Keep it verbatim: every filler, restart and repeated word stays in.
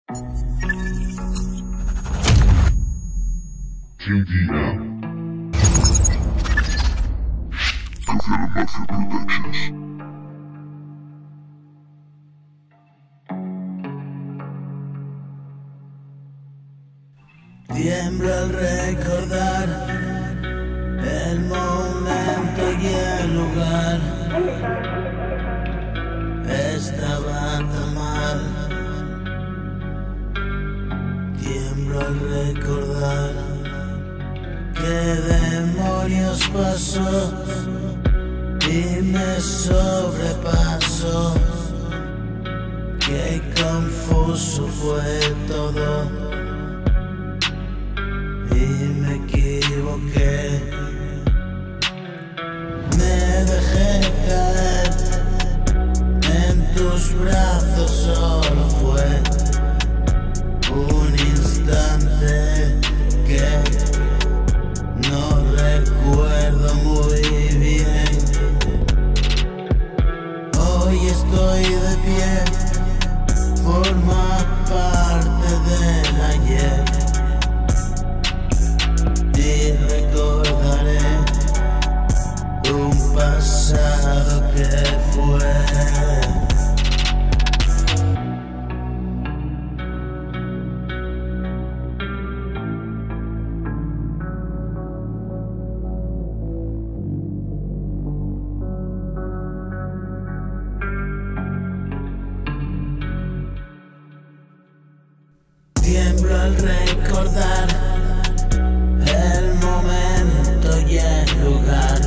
Q D M. Gofiano Mafia Productions. Tiemblo al recordar el momento y el lugar. Estaba tan mal. Tiemblo al recordar qué demonios pasó y me sobrepasó. Qué confuso fue todo. Y me equivoqué, me dejé caer en tus brazos, solo fue un instante que no recuerdo muy bien. Hoy estoy de pie, forma parte del ayer. Y recordaré un pasado que fue. Tiemblo al recordar el momento y el lugar.